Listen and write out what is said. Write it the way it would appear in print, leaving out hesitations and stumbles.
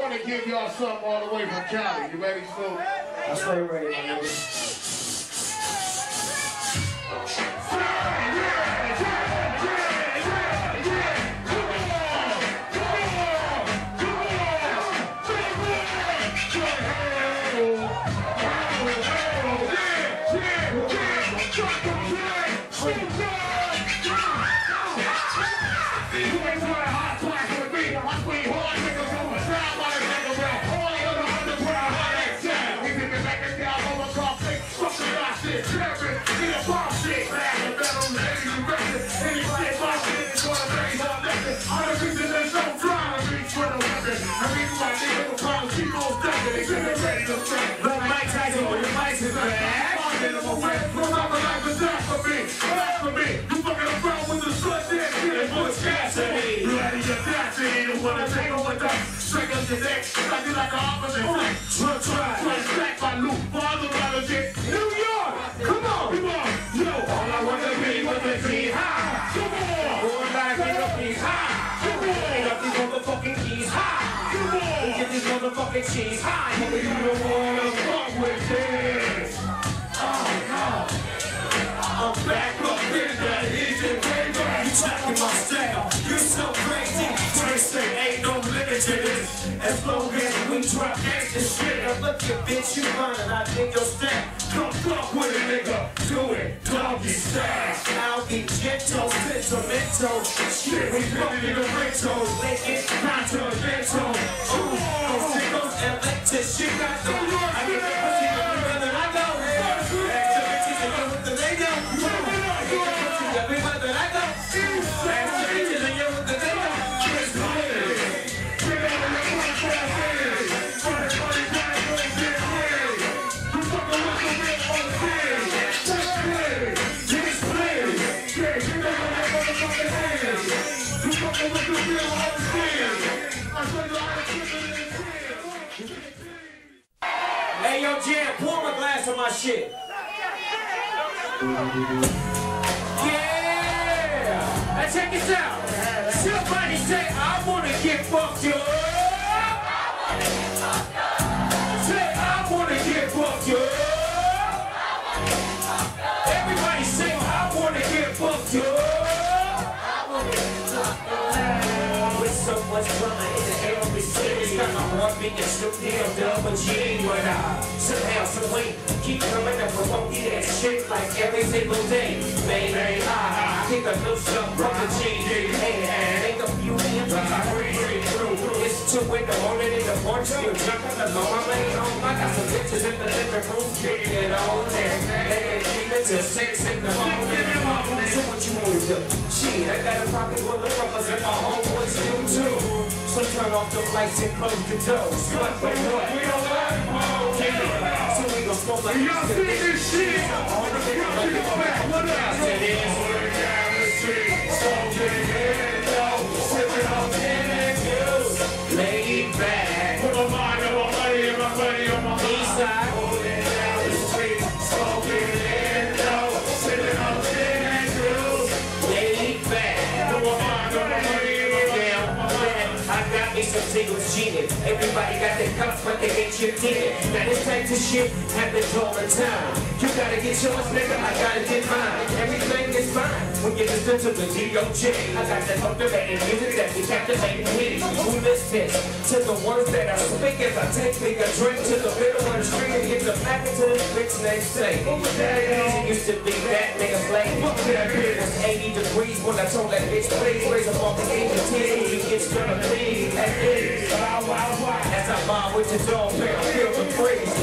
want to give y'all something all the way from Cali. You ready, Snoop? I stay ready, my nigga. Butch Cassidy, you out of your Cassidy, you wanna take over the straight up the neck, like you like an opposite flick. Try, stack my loot, father, legit. New York, come on, yo, all I wanna be with the G high. Come on, going back, get up these high. Come on, get up these motherfucking keys high. Come on, get these motherfucking cheese high. You don't wanna fuck with this. Oh no. I'm back up in the Egypt paper. You tracking my style, you're so crazy. First thing, ain't no limit to this. As long as we drop extra shit. Now look at bitch, you running, I think you'll stack. Come fuck with a nigga, do it, doggy style. I'll be gentle, sentimental. Shit, we fucking the rentals. Make it continental. Ooh, sickles, electric shit, got the Lord. I get the pussy everywhere that I go. Hey, yo, Jam, pour my glass of my shit. Yeah! Now check this out. Somebody say, I wanna get fucked up. Say, I wanna get fucked up. Everybody say, I wanna get fucked up. With so much drama in the air, we serious. Got my heart beating Snoop Dogg, G, but somehow, some way, keep coming up with funky that shit like every single day. Baby, I think I know something from the G. Hey, ain't a few hands, I breathe through. It's 2 in the morning in the porch, still drunk on the mama ain't home. I got some bitches in the living room, getting it on there. Hey, keep it till 6 in the morning. So what you wanna do? Shit, I got a pocket full of rubbers and my homeboys do too. So turn off the lights and close the doors. What? We don't like more. So we gon' smoke like y'all see this shit. All the niggas like it back. What else it is? We're down the street. Smoking in low. Sipping on gin and juice. Laid back. Put my mind on my money and my money on my east side. Rolling down the street. Smoking in low. Sipping on gin and juice. Laid back. Put my mind on my money and my money on my back. I got me some singles cheating. Everybody got their cups, but they ain't your ticket. Now this type of shit happens all the time. You gotta get yours, nigga, I gotta get mine. Everything is fine when you listen to the D.O.J. I got that motivating music that be captivating me. Who listens to the words that I speak as I take me a drink to the middle of the street and get the back into this bitch next day. Easy used to be that nigga slave. It was 80 degrees when I told that bitch, please raise up off the age of 10. You get straight up, please. As I mob with the dog, man, I feel the breeze.